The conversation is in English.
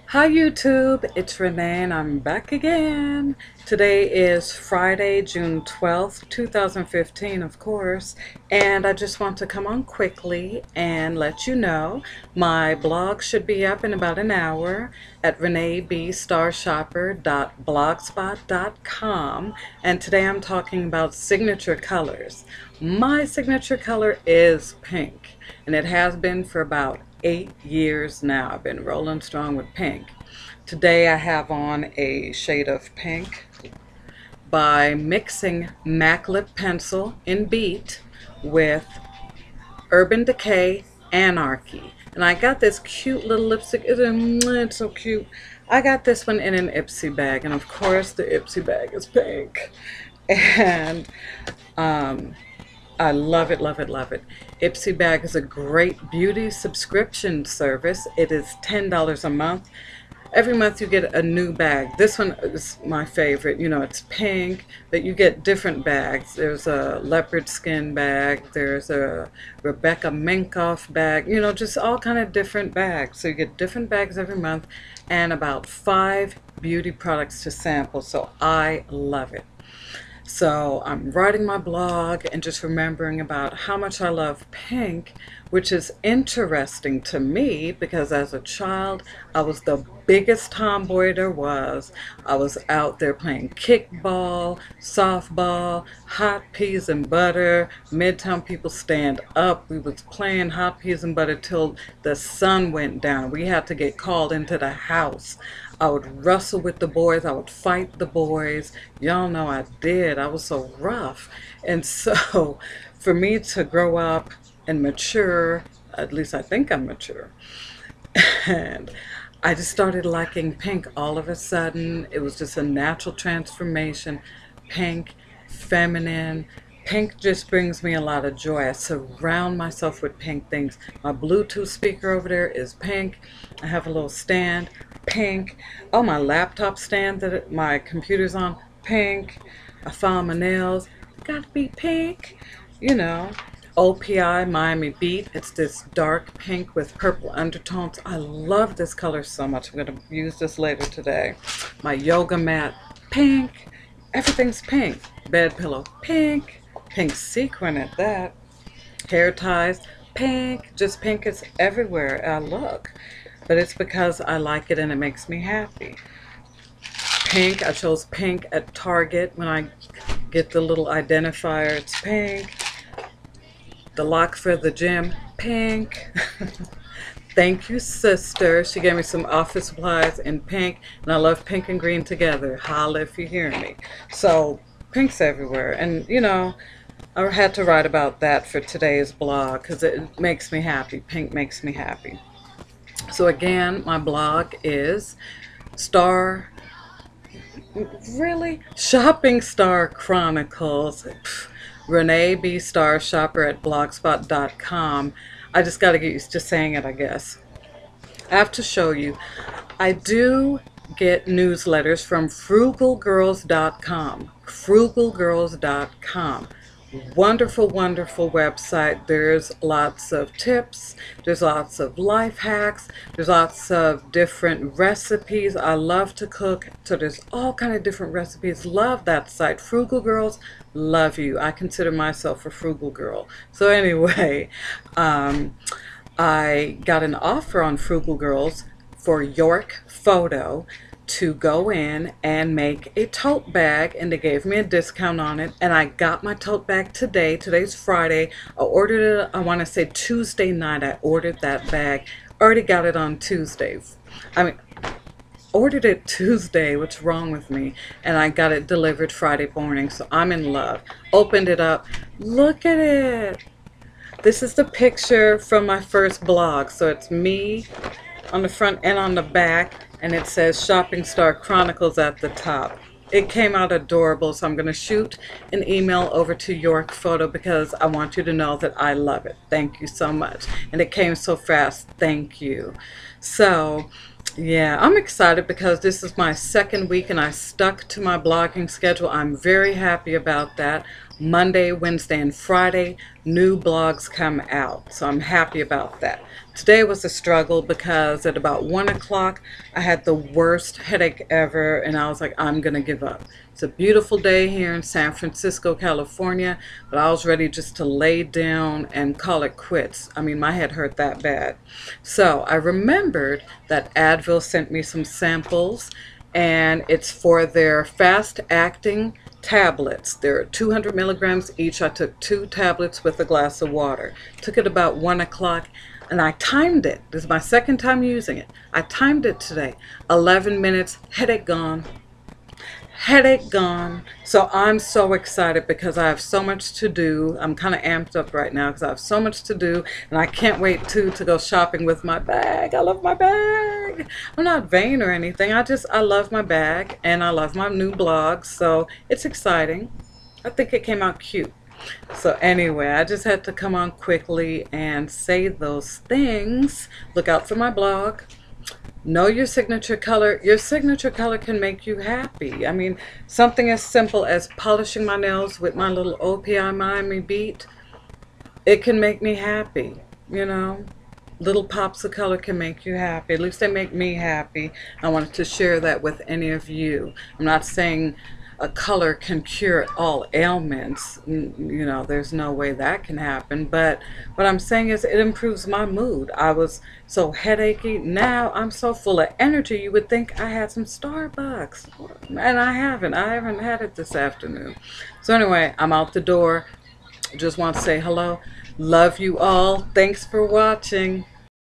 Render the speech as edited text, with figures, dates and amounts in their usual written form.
Hi YouTube, it's Renee and I'm back again. Today is Friday, June 12th, 2015, of course, and I just want to come on quickly and let you know my blog should be up in about an hour at reneebstarshopper.blogspot.com, and today I'm talking about signature colors. My signature color is pink, and it has been for about 8 years now. I've been rolling strong with pink. Today I have on a shade of pink by mixing MAC lip pencil in Beat with Urban Decay Anarchy. And I got this cute little lipstick. It's so cute. I got this one in an Ipsy bag, and of course the Ipsy bag is pink. And I love it, love it, love it. Ipsy Bag is a great beauty subscription service. It is $10 a month. Every month you get a new bag. This one is my favorite. You know, it's pink, but you get different bags. There's a leopard skin bag. There's a Rebecca Minkoff bag. You know, just all kind of different bags. So you get different bags every month and about 5 beauty products to sample. So I love it. So I'm writing my blog and just remembering about how much I love pink, which is interesting to me because as a child, I was the biggest tomboy there was. I was out there playing kickball, softball, hot peas and butter, Midtown People Stand Up. We was playing hot peas and butter till the sun went down. We had to get called into the house. I would wrestle with the boys. I would fight the boys. Y'all know I did. I was so rough. And so for me to grow up and mature, at least I think I'm mature, and I just started liking pink all of a sudden. It was just a natural transformation. Pink, feminine. Pink just brings me a lot of joy. I surround myself with pink things. My Bluetooth speaker over there is pink. I have a little stand, pink. Oh, my laptop stand that my computer's on, pink. I file my nails, gotta be pink. You know, OPI Miami Beat. It's this dark pink with purple undertones. I love this color so much. I'm gonna use this later today. My yoga mat, pink. Everything's pink. Bed pillow, pink. Pink sequin at that. Hair ties, pink. Just pink is everywhere I look. But it's because I like it and it makes me happy. Pink, I chose pink at Target when I get the little identifier. It's pink. The lock for the gym, pink. Thank you, sister. She gave me some office supplies in pink, and I love pink and green together. Holla if you hear me. So, pink's everywhere. And, you know, I had to write about that for today's blog because it makes me happy. Pink makes me happy. So, again, my blog is Shopping Star Chronicles. Renee B. Star Shopper at blogspot.com. I just got to get used to saying it, I guess. I have to show you. I do get newsletters from frugalgirls.com. Frugalgirls.com. Wonderful, wonderful website. There's lots of tips. There's lots of life hacks. There's lots of different recipes. I love to cook, so there's all kind of different recipes. Love that site. Frugal Girls, love you. I consider myself a frugal girl. So anyway, I got an offer on Frugal Girls for York Photo to go in and make a tote bag, and they gave me a discount on it, and I got my tote bag today. Today's Friday. I ordered it, I want to say Tuesday night. I ordered that bag. Already got it on Tuesday. I mean, ordered it Tuesday. What's wrong with me? And I got it delivered Friday morning, so I'm in love. Opened it up. Look at it. This is the picture from my first blog. So it's me on the front and on the back, and it says Shopping Star Chronicles at the top. It came out adorable, so I'm going to shoot an email over to York Photo because I want you to know that I love it. Thank you so much. And it came so fast. Thank you. So, yeah, I'm excited because this is my second week and I stuck to my blogging schedule. I'm very happy about that. Monday, Wednesday, and Friday, new blogs come out. So I'm happy about that. Today was a struggle because at about 1 o'clock I had the worst headache ever, and I was like, I'm gonna give up. It's a beautiful day here in San Francisco, California, but I was ready just to lay down and call it quits. I mean, my head hurt that bad. So I remembered that Advil sent me some samples, and it's for their fast-acting tablets. They're 200 milligrams each. I took 2 tablets with a glass of water. Took it about 1 o'clock, and I timed it. This is my second time using it. I timed it today. 11 minutes, headache gone. Headache gone. So I'm so excited because I have so much to do. I'm kind of amped up right now because I have so much to do, and I can't wait to go shopping with my bag. I love my bag. I'm not vain or anything. I love my bag, and I love my new blog, so it's exciting. I think it came out cute. So anyway, I just had to come on quickly and say those things. Look out for my blog. Know your signature color. Your signature color can make you happy. I mean, something as simple as polishing my nails with my little OPI Miami beat, it can make me happy, you know. Little pops of color can make you happy. At least they make me happy. I wanted to share that with any of you. I'm not saying a color can cure all ailments. You know, there's no way that can happen. But what I'm saying is it improves my mood. I was so headachy. Now I'm so full of energy. You would think I had some Starbucks. And I haven't. I haven't had it this afternoon. So anyway, I'm out the door. Just want to say hello. Love you all. Thanks for watching.